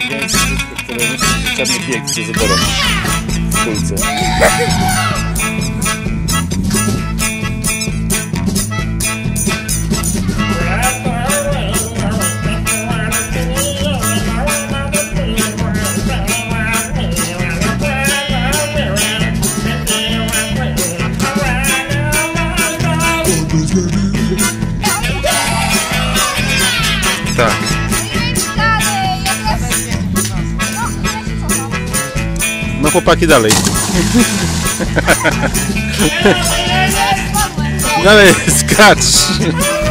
Więc wszystko, które musi czarny bieg się zabiorą w kulce. Tak. No chłopaki dalej. Dalej skacz.